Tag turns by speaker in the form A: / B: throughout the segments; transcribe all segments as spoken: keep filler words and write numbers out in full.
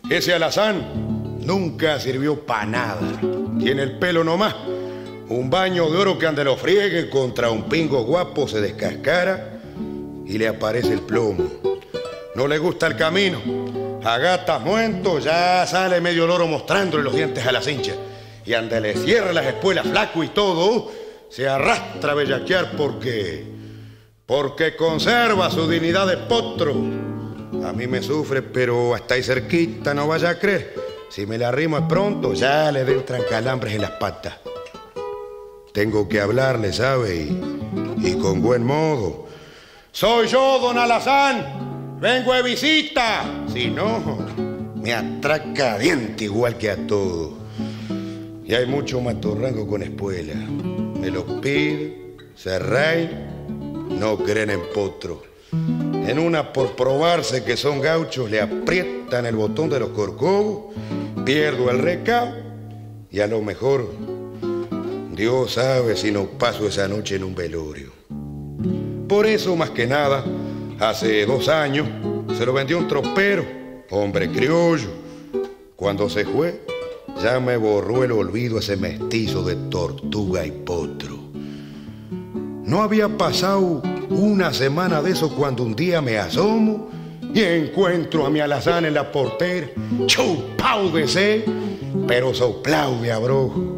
A: Ese alazán nunca sirvió para nada. Tiene el pelo nomás. Un baño de oro que ande lo friegue contra un pingo guapo se descascara y le aparece el plomo. No le gusta el camino. A gatas muertos ya sale medio loro mostrándole los dientes a la cincha. Y ande le cierra las espuelas flaco y todo, se arrastra a bellaquear porque... porque conserva su dignidad de potro. A mí me sufre, pero hasta ahí cerquita no vaya a creer. Si me la arrimo es pronto, ya le entran calambres en las patas. Tengo que hablarle, ¿sabe? Y, y con buen modo. Soy yo, don Alazán. Vengo de visita. Si no, me atraca a diente igual que a todo. Y hay mucho matorrango con espuela. Me los pide, se rein, no creen en potro. En una, por probarse que son gauchos, le aprietan el botón de los corcovos, pierdo el recao y a lo mejor Dios sabe si no paso esa noche en un velorio. Por eso, más que nada, hace dos años se lo vendió un tropero, hombre criollo. Cuando se fue, ya me borró el olvido ese mestizo de tortuga y potro. No había pasado una semana de eso cuando un día me asomo y encuentro a mi alazán en la portera, chupao de sed, pero soplao de abrojo.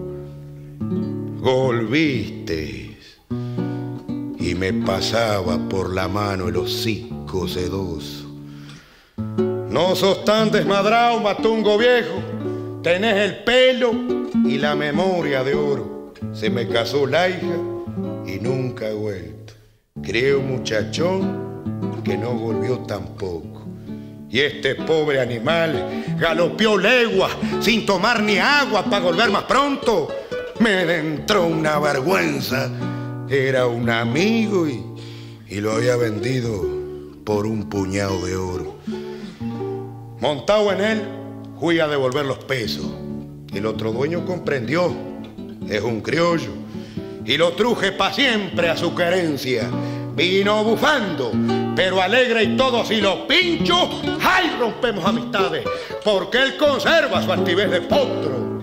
A: Volviste y me pasaba por la mano el hocico sedoso. No sos tan desmadrado, matungo viejo, tenés el pelo y la memoria de oro. Se me casó la hija y nunca he vuelto. Crié un muchachón que no volvió tampoco. Y este pobre animal galopeó leguas sin tomar ni agua para volver más pronto. Me entró una vergüenza. Era un amigo y, y lo había vendido por un puñado de oro. Montado en él, fui a devolver los pesos. El otro dueño comprendió. Es un criollo. Y lo truje pa' siempre a su querencia. Vino bufando, pero alegre y todo. Si lo pincho, ¡ay! Rompemos amistades, porque él conserva su altivez de potro.